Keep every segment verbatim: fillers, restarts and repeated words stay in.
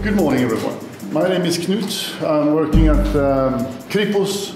Good morning, everyone. My name is Knut. I'm working at um, Kripos.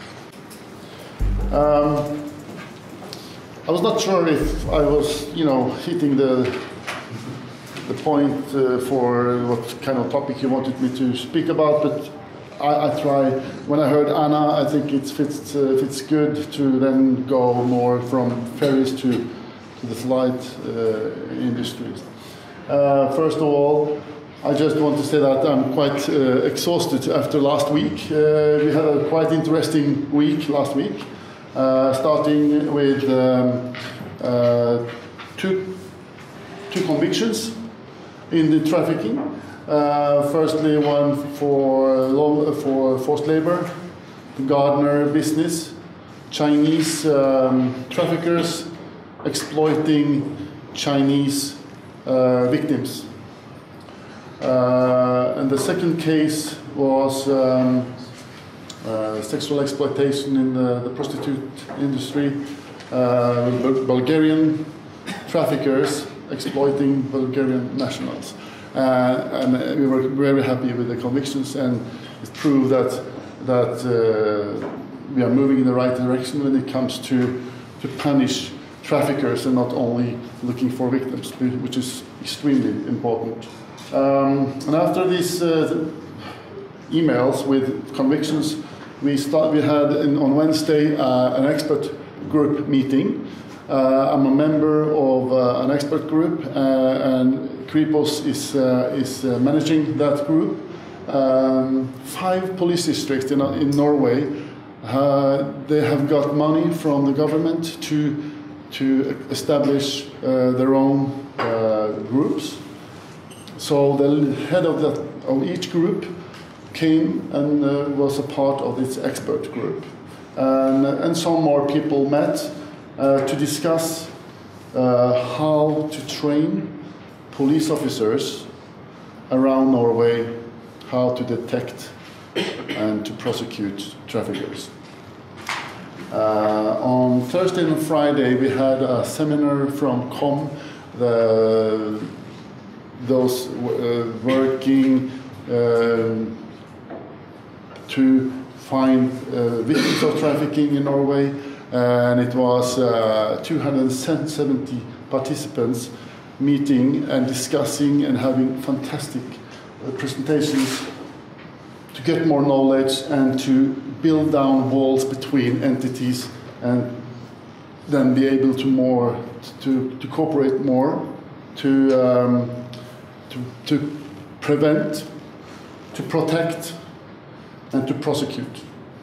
Um, I was not sure if I was, you know, hitting the the point uh, for what kind of topic you wanted me to speak about, but I, I try. When I heard Anna, I think it fits uh, fits good to then go more from ferries to to the flight uh, industries. Uh, first of all, I just want to say that I'm quite uh, exhausted after last week. Uh, we had a quite interesting week last week, uh, starting with um, uh, two, two convictions in the trafficking. Uh, firstly, one for, low, for forced labor, the gardener business, Chinese um, traffickers exploiting Chinese uh, victims. Uh, and the second case was um, uh, sexual exploitation in the, the prostitute industry, uh, Bulgarian traffickers exploiting Bulgarian nationals. Uh, and we were very happy with the convictions, and it proved that, that uh, we are moving in the right direction when it comes to, to punish traffickers and not only looking for victims, which is extremely important. Um, and after these uh, emails with convictions, we, start, we had in, on Wednesday uh, an expert group meeting. Uh, I'm a member of uh, an expert group, uh, and Kripos is, uh, is uh, managing that group. Um, five police districts in, in Norway, uh, they have got money from the government to, to establish uh, their own uh, groups. So the head of, that, of each group came and uh, was a part of this expert group. And, and some more people met uh, to discuss uh, how to train police officers around Norway, how to detect and to prosecute traffickers. Uh, on Thursday and Friday we had a seminar from C O M, the those uh, working uh, to find uh, victims of trafficking in Norway, and it was uh, two hundred seventy participants meeting and discussing and having fantastic uh, presentations to get more knowledge and to build down walls between entities and then be able to more to, to cooperate more to um, To, to prevent, to protect, and to prosecute.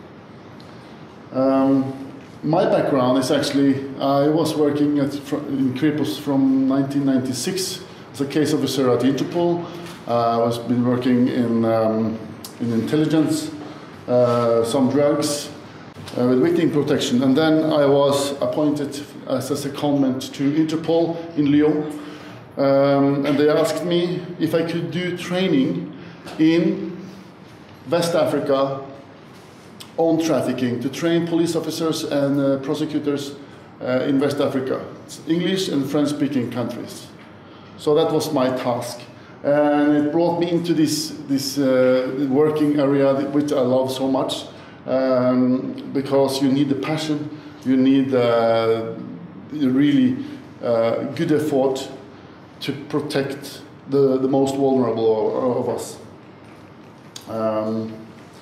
Um, my background is actually, I was working at, in Kripos from nineteen ninety-six as a case officer at Interpol. Uh, I was been working in, um, in intelligence, uh, some drugs, uh, with victim protection. And then I was appointed as a secondment to Interpol in Lyon. Um, and they asked me if I could do training in West Africa on trafficking, to train police officers and uh, prosecutors uh, in West Africa. It's English and French-speaking countries. So that was my task. And it brought me into this, this uh, working area which I love so much, um, because you need the passion, you need uh, really uh, good effort to protect the, the most vulnerable of, of us. Um,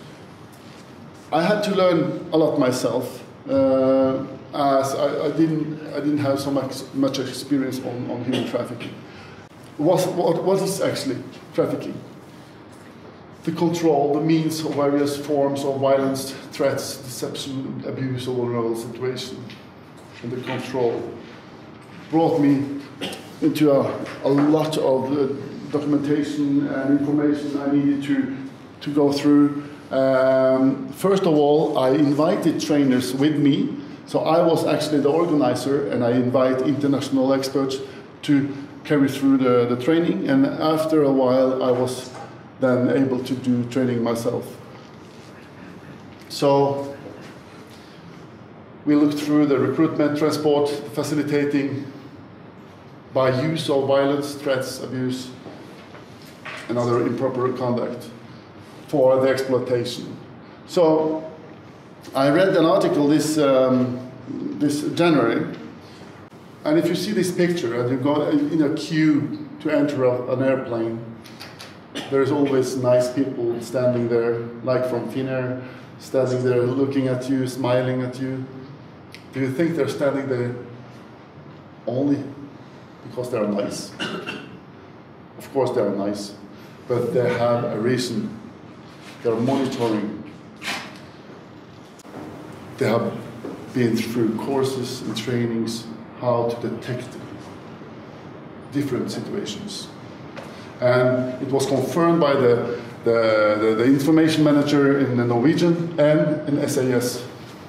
I had to learn a lot myself, uh, as I, I, didn't, I didn't have so much, much experience on, on human trafficking. What, what, what is actually trafficking? The control, the means of various forms of violence, threats, deception, abuse, or vulnerable situation, and the control brought me into a, a lot of uh, documentation and information I needed to, to go through. Um, first of all, I invited trainers with me. So I was actually the organizer, and I invite international experts to carry through the, the training. And after a while, I was then able to do training myself. So we looked through the recruitment, transport, facilitating by use of violence, threats, abuse, and other improper conduct for the exploitation. So I read an article this, um, this January, and if you see this picture and you go in a queue to enter an airplane, there's always nice people standing there, like from Finnair, standing there looking at you, smiling at you. Do you think they're standing there only because they are nice? Of course they are nice, but they have a reason. They are monitoring. They have been through courses and trainings how to detect different situations. And it was confirmed by the, the, the, the information manager in the Norwegian and in S I S.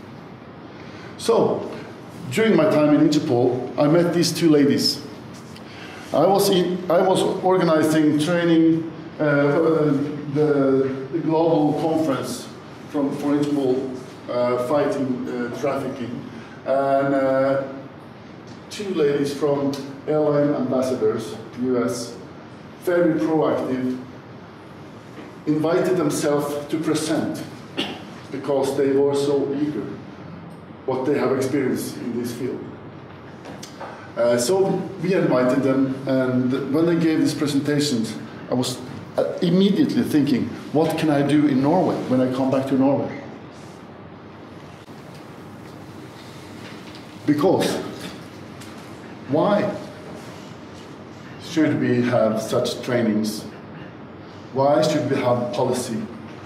So, during my time in Interpol, I met these two ladies. I was, in, I was organizing training uh, the, the global conference from, for Interpol uh, fighting uh, trafficking. And uh, two ladies from airline ambassadors, U S, very proactive, invited themselves to present because they were so eager what they have experienced in this field. Uh, so we invited them, and when they gave these presentations, I was immediately thinking, what can I do in Norway when I come back to Norway? Because why should we have such trainings? Why should we have policy?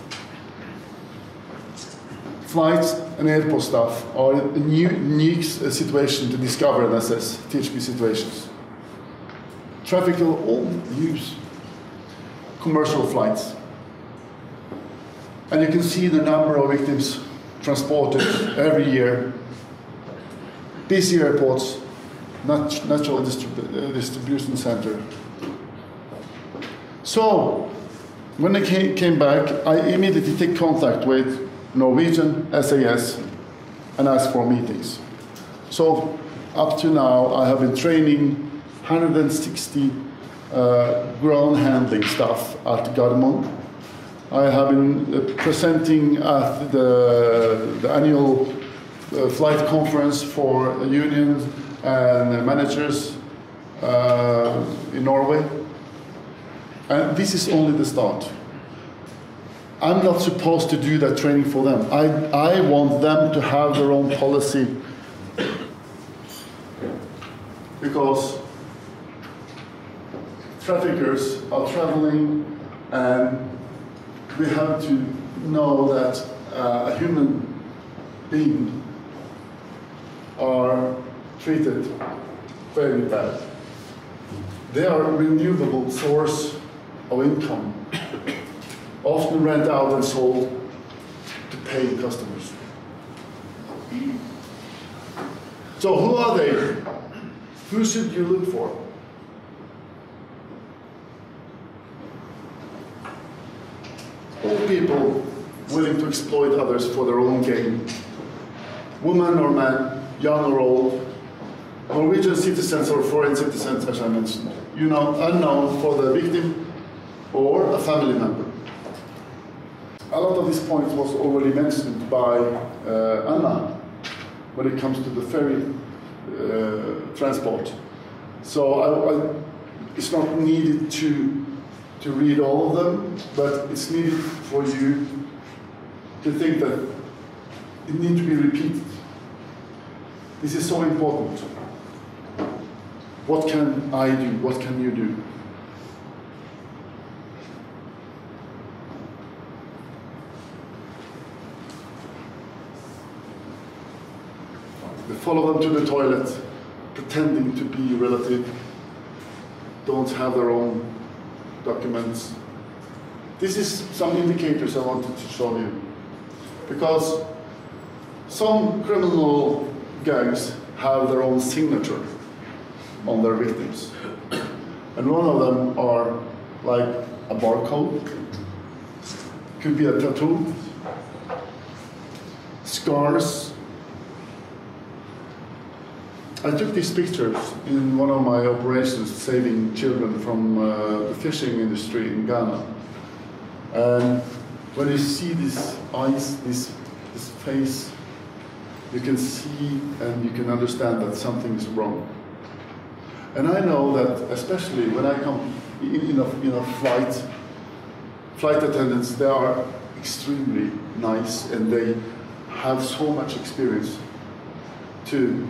Flights and airport staff are a new, unique situation to discover and assess T H P situations. Traffic will all use commercial flights. And you can see the number of victims transported every year. Busy airports, nat natural distrib uh, distribution center. So, when I came, came back, I immediately took contact with Norwegian S I S and asked for meetings. So, up to now, I have been training one hundred sixty uh, ground handling staff at Gardermoen. I have been uh, presenting at the, the annual uh, flight conference for unions and managers uh, in Norway. And this is only the start. I'm not supposed to do that training for them. I, I want them to have their own policy, because traffickers are traveling, and we have to know that uh, a human being are treated very bad. They are a renewable source of income, often rent out and sold to paying customers. So who are they? Who should you look for? All people willing to exploit others for their own gain. Woman or man, young or old, Norwegian citizens or foreign citizens, as I mentioned. You know, unknown for the victim or a family member. A lot of these points was already mentioned by uh, Anna when it comes to the ferry uh, transport. So I, I, it's not needed to, to read all of them, but it's needed for you to think that it needs to be repeated. This is so important. What can I do? What can you do? They follow them to the toilet, pretending to be relative, don't have their own documents. This is some indicators I wanted to show you. Because some criminal gangs have their own signature on their victims. And one of them are like a barcode, could be a tattoo, scars, I took these pictures in one of my operations saving children from uh, the fishing industry in Ghana. And when you see these eyes, this, this face, you can see and you can understand that something is wrong. And I know that especially when I come in, in, a, in a flight, flight attendants, they are extremely nice and they have so much experience to,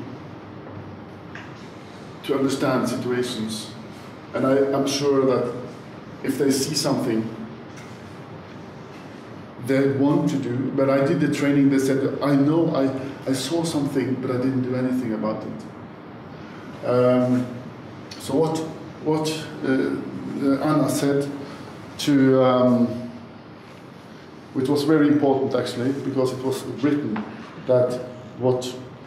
to understand situations. And I, I'm sure that if they see something they want to do, but I did the training, they said, I know I, I saw something, but I didn't do anything about it. Um, so what, what uh, Anna said to, um, which was very important actually, because it was written that what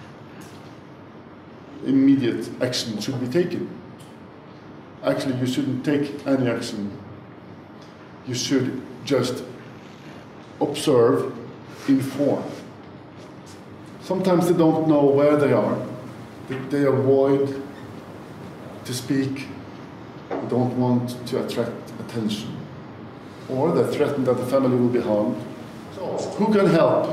immediate action should be taken. Actually, you shouldn't take any action. You should just observe, inform. Sometimes they don't know where they are. They, they avoid to speak. They don't want to attract attention. Or they threaten that the family will be harmed. So, who can help?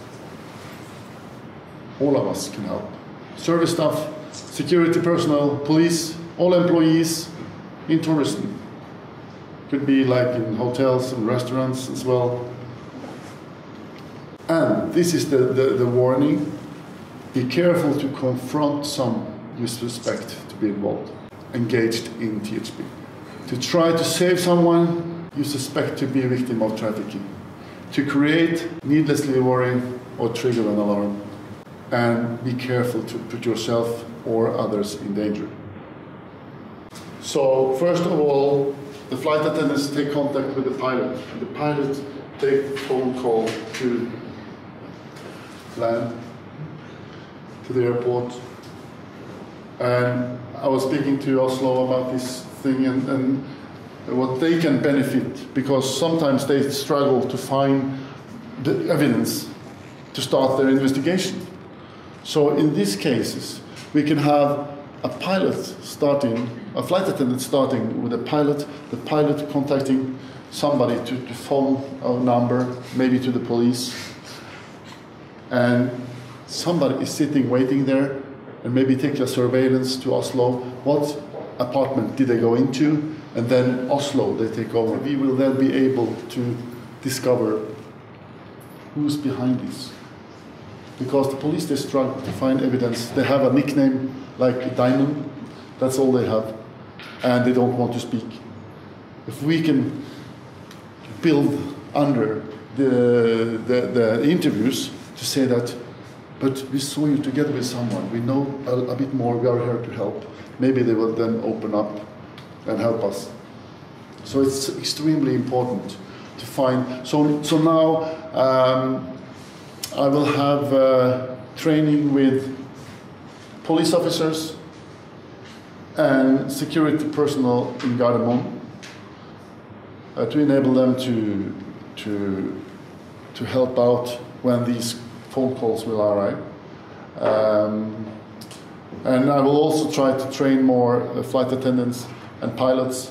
All of us can help. Service staff, security personnel, police, all employees in tourism. Could be like in hotels and restaurants as well. And this is the, the, the warning. Be careful to confront some you suspect to be involved, engaged in T H P. To try to save someone you suspect to be a victim of trafficking. To create needlessly worry or trigger an alarm. And be careful to put yourself or others in danger. So first of all, the flight attendants take contact with the pilot. And the pilot takes the phone call to land, to the airport. And I was speaking to Oslo about this thing and, and what they can benefit, because sometimes they struggle to find the evidence to start their investigation. So in these cases, we can have a pilot starting, a flight attendant starting with a pilot, the pilot contacting somebody to, to phone a number, maybe to the police, and somebody is sitting waiting there and maybe take a surveillance to Oslo. What apartment did they go into? And then Oslo, they take over. We will then be able to discover who's behind this. Because the police, they struggle to find evidence. They have a nickname like Diamond, that's all they have. And they don't want to speak. If we can build under the, the, the interviews to say that, but we saw you together with someone, we know a, a bit more, we are here to help. Maybe they will then open up and help us. So it's extremely important to find. So, so now um, I will have uh, training with police officers and security personnel in Gardermoen uh, to enable them to, to, to help out when these phone calls will arrive. Um, and I will also try to train more uh, flight attendants and pilots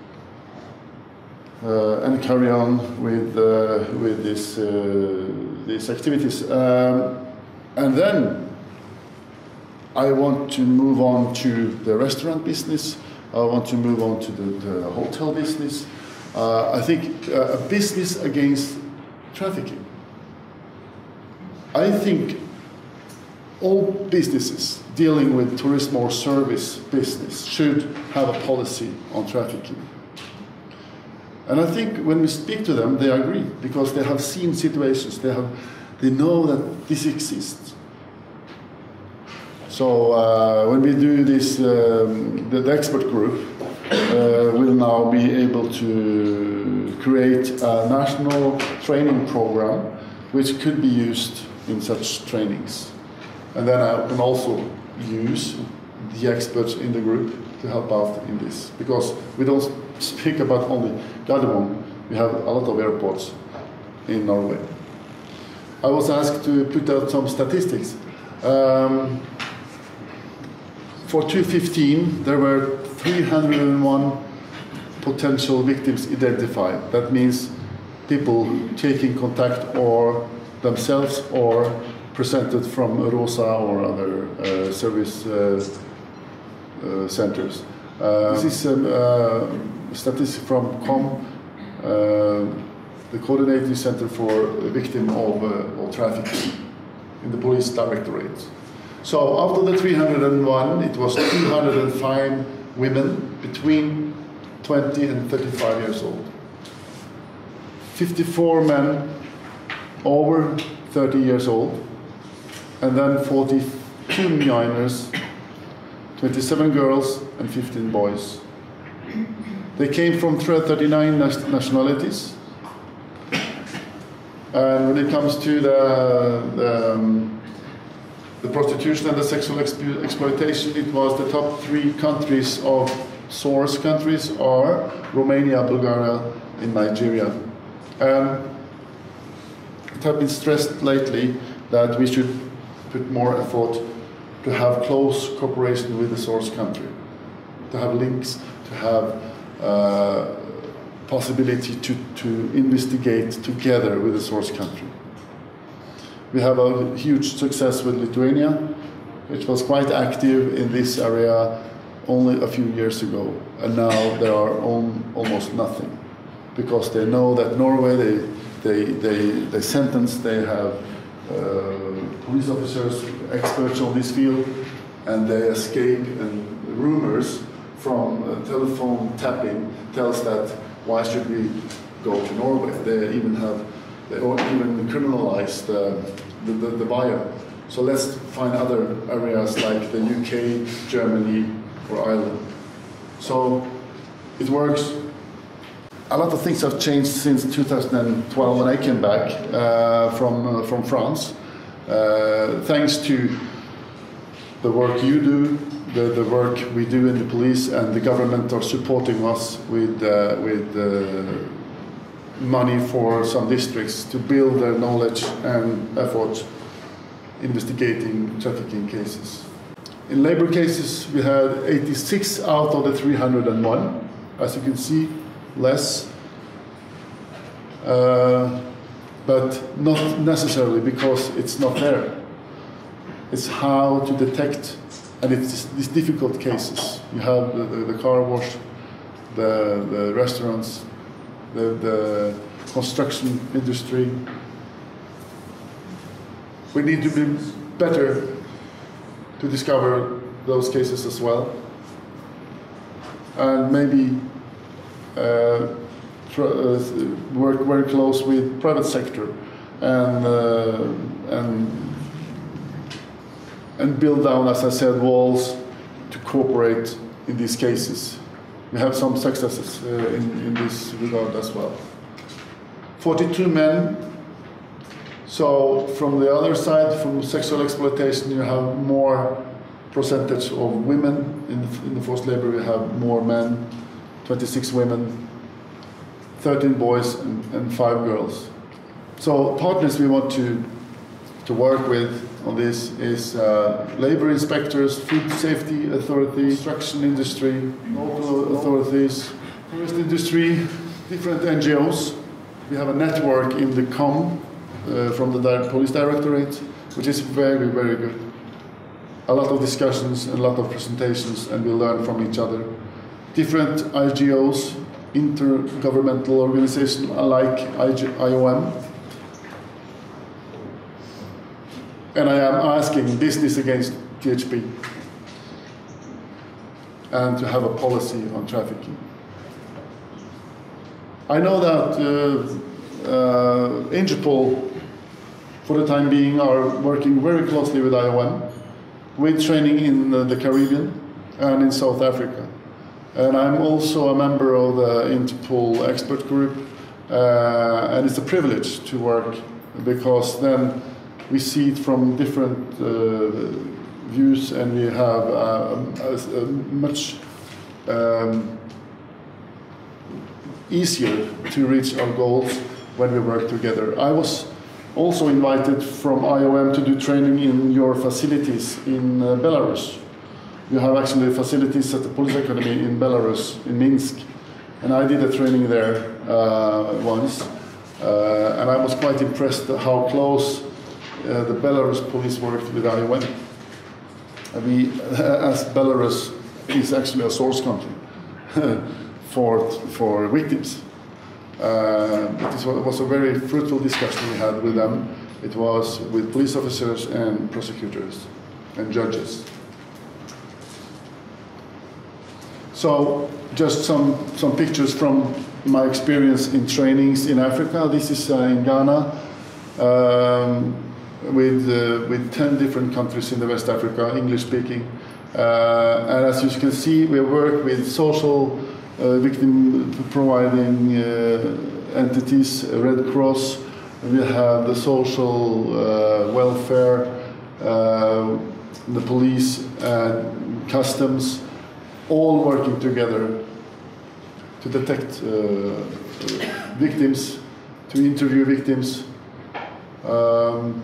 uh, and carry on with, uh, with this, uh, these activities. Um, and then I want to move on to the restaurant business. I want to move on to the, the hotel business. Uh, I think uh, a business against trafficking. I think all businesses dealing with tourism or service business should have a policy on trafficking. And I think when we speak to them, they agree, because they have seen situations, they, have, they know that this exists. So uh, when we do this, um, the, the expert group uh, will now be able to create a national training program which could be used in such trainings. And then I can also use the experts in the group to help out in this. Because we don't speak about only Gardermoen, we have a lot of airports in Norway. I was asked to put out some statistics. Um, for two thousand fifteen, there were three hundred and one potential victims identified. That means people taking contact or themselves or presented from ROSA or other uh, service uh, uh, centers. Uh, this is a uh, statistic from C O M, uh, the Coordinating Center for Victim of, uh, of Trafficking in the Police Directorate. So after the three hundred and one, it was two hundred and five women between twenty and thirty-five years old. fifty-four men over thirty years old, and then forty-two minors, twenty-seven girls and fifteen boys. They came from thirty-nine nationalities. And when it comes to the, the, um, the prostitution and the sexual exp exploitation, it was the top three countries of source countries are Romania, Bulgaria, and Nigeria. And it has been stressed lately that we should put more effort to have close cooperation with the source country, to have links, to have uh, possibility to, to investigate together with the source country. We have a huge success with Lithuania, which was quite active in this area only a few years ago, and now there are on, almost nothing, because they know that Norway, they, they, they, they sentence, they have uh, police officers, experts on this field, and they escape, and rumors from uh, telephone tapping tells that why should we go to Norway? They even have, they even criminalized uh, the, the, the buyer. So let's find other areas like the U K, Germany, or Ireland. So it works. A lot of things have changed since two thousand twelve when I came back uh, from, uh, from France. Uh, thanks to the work you do, the, the work we do in the police, and the government are supporting us with, uh, with uh, money for some districts to build their knowledge and efforts investigating trafficking cases. In labor cases, we had eighty-six out of the three hundred and one. As you can see, less, uh, but not necessarily because it's not there. It's how to detect, and it's these difficult cases. You have the, the, the car wash, the, the restaurants, the, the construction industry. We need to be better to discover those cases as well, and maybe uh, tr uh, work very close with private sector and uh, and and build down, as I said, walls to cooperate in these cases. We have some successes uh, in, in this regard as well. forty-two men. So from the other side, from sexual exploitation, you have more percentage of women. In the, in the forced labor, we have more men, twenty-six women, thirteen boys, and, and five girls. So partners we want to, to work with on this is uh, labor inspectors, food safety authority, construction industry, local authorities, forest industry, different N G Os. We have a network in the C O M, Uh, from the di Police Directorate, which is very, very good. A lot of discussions, a lot of presentations, and we learn from each other. Different I G Os, intergovernmental organizations like I O M. And I am asking business against T H P and to have a policy on trafficking. I know that uh, uh, Interpol, for the time being, are working very closely with I O M, with training in uh, the Caribbean and in South Africa. And I'm also a member of the Interpol expert group, uh, and it's a privilege to work because then we see it from different uh, views, and we have uh, a, a much um, easier to reach our goals when we work together. I was also invited from I O M to do training in your facilities in uh, Belarus. We have actually facilities at the police academy in Belarus, in Minsk, and I did a training there uh, once, uh, and I was quite impressed at how close uh, the Belarus police worked with I O M. We, as Belarus is actually a source country for for victims. Uh, it was a very fruitful discussion we had with them. It was with police officers and prosecutors and judges. So, just some some pictures from my experience in trainings in Africa. This is uh, in Ghana, um, with uh, with ten different countries in the West Africa, English speaking. Uh, and as you can see, we work with social uh, victim providing uh, entities, Red Cross. We have the social uh, welfare, uh, the police, and customs, all working together to detect uh, victims, to interview victims um,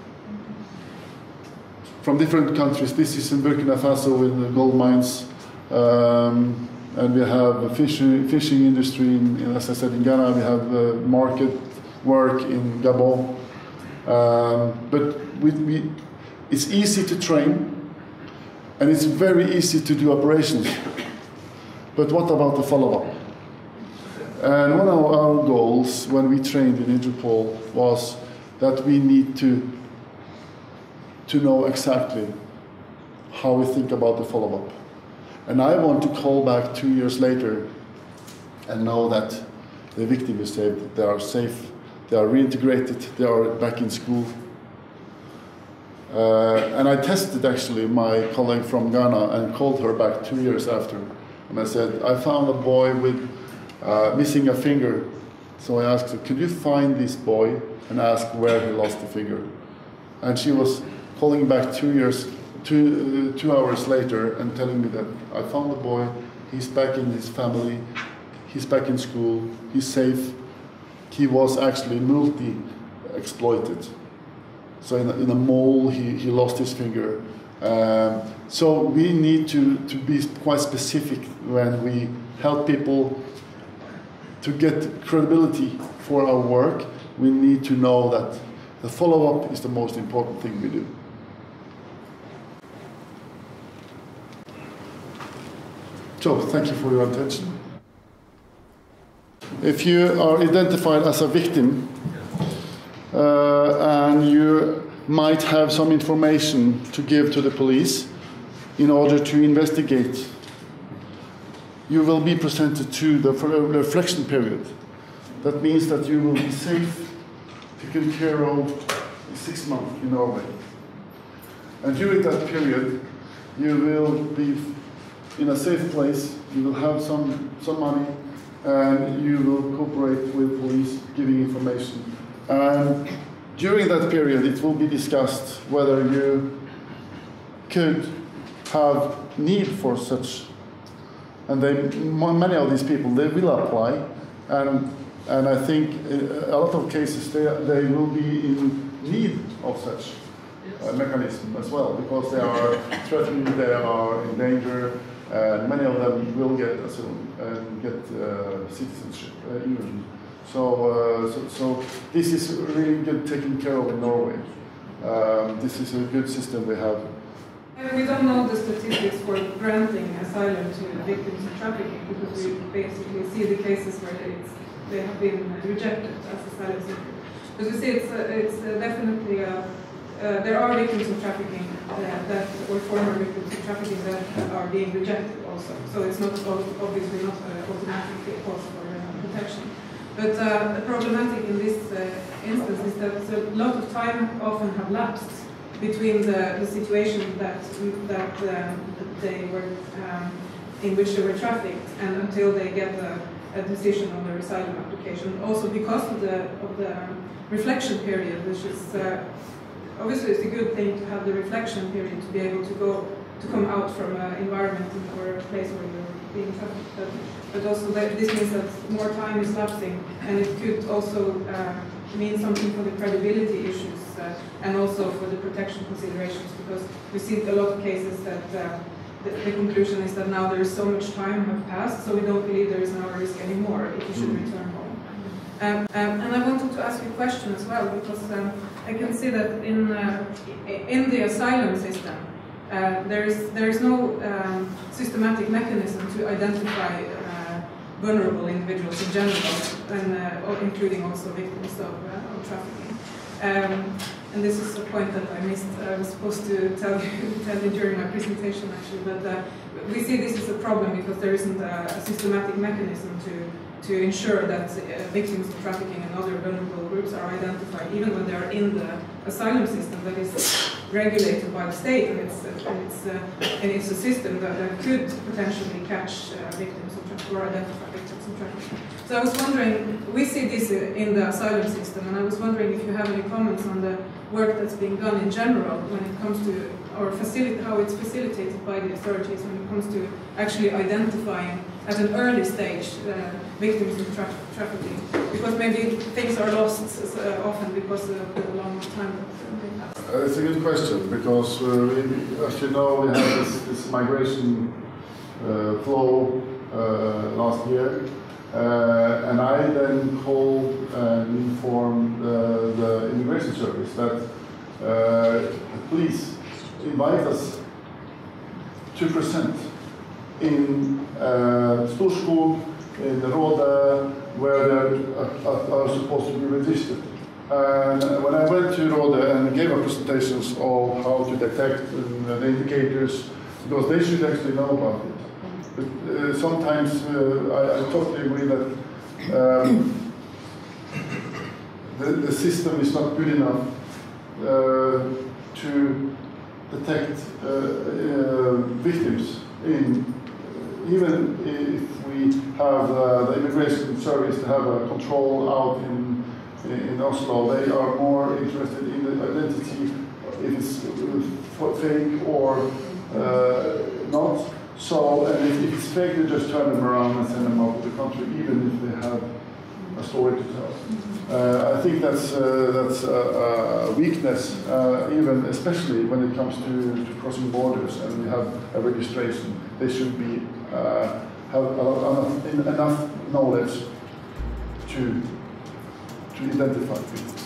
from different countries. This is in Burkina Faso with the gold mines, um, and we have a fishing, fishing industry, in, as I said, in Ghana. We have uh, market work in Gabon. Um, but we, we, it's easy to train, and it's very easy to do operations. But what about the follow-up? And one of our goals when we trained in Interpol was that we need to, to know exactly how we think about the follow-up. And I want to call back two years later and know that the victim is saved, they are safe, they are reintegrated, they are back in school. Uh, and I tested actually my colleague from Ghana and called her back two years after. And I said, I found a boy with uh, missing a finger. So I asked her, could you find this boy and ask where he lost the finger? And she was calling back two years, two, uh, two hours later and telling me that I found the boy, he's back in his family, he's back in school, he's safe. He was actually multi-exploited. So in a, in a mole, he, he lost his finger. Um, so we need to, to be quite specific when we help people to get credibility for our work. We need to know that the follow-up is the most important thing we do. So, thank you for your attention. If you are identified as a victim, uh, and you might have some information to give to the police in order to investigate, you will be presented to the reflection period. That means that you will be safe, taken care of six months in Norway. And during that period, you will be in a safe place, you will have some, some money, and you will cooperate with police giving information. And during that period, it will be discussed whether you could have need for such. And they, many of these people, they will apply. And, and I think a lot of cases, they, they will be in need of such a mechanism as well, because they are threatened, they are in danger, and many of them will get asylum and get uh, citizenship uh, even. So, uh, so, so this is really good taken care of in Norway. Um, this is a good system we have. And we don't know the statistics for granting asylum to victims of trafficking, because we basically see the cases where it's, they have been rejected as asylum seekers. But you see, it's, uh, it's uh, definitely, uh, uh, there are victims of trafficking uh, that, or former victims of trafficking that are being rejected also. So it's not obviously not uh, automatically a cause for uh, protection. But uh, the problematic in this uh, instance is that a lot of time often have lapsed between the, the situation that that um, they were um, in which they were trafficked and until they get a, a decision on their asylum application. Also because of the of the reflection period, which is uh, obviously it's a good thing to have the reflection period to be able to go to come out from an environment or a place where you're being trafficked. But, but also that this means that more time is lapsing, and it could also uh, mean something for the credibility issues uh, and also for the protection considerations, because we see a lot of cases that uh, the, the conclusion is that now there is so much time have passed, so we don't believe there is no risk anymore if you should return home. Um, um, and I wanted to ask you a question as well, because um, I can see that in uh, in the asylum system, uh, there is there is no um, systematic mechanism to identify uh, vulnerable individuals in general, and uh, including also victims of, uh, of trafficking. Um, and this is a point that I missed. I was supposed to tell you, tell you during my presentation, actually, but uh, we see this as a problem because there isn't a, a systematic mechanism to to ensure that uh, victims of trafficking and other vulnerable groups are identified, even when they are in the asylum system that is regulated by the state, and it's uh, and it's uh, and it's a system that, that could potentially catch uh, victims of trafficking or identify victims of trafficking. So I was wondering, we see this in the asylum system, and I was wondering if you have any comments on the work that's being done in general when it comes to, or facilitate how it's facilitated by the authorities when it comes to actually identifying at an early stage uh, victims of tra trafficking, because maybe things are lost uh, often because of the long time that they pass. Uh, it's a good question, because uh, we, as you know, we had this, this migration uh, flow uh, last year, uh, and I then called and informed uh, the immigration service that uh, please invite us two percent in uh, Storskog, in the Råde, where they are, are supposed to be registered. And when I went to Råde and gave a presentations of how to detect uh, the indicators, because they should actually know about it. But uh, sometimes uh, I, I totally agree that um, the, the system is not good enough uh, to detect uh, uh, victims in. Even if we have uh, the immigration service to have a control out in, in Oslo, they are more interested in the identity, if it's fake or uh, not. So, and if, if it's fake, they just turn them around and send them out to the country, even if they have a story to tell. Uh, I think that's uh, that's a, a weakness, uh, even especially when it comes to, to crossing borders, and we have a registration. They should be uh, have enough, enough knowledge to to identify people.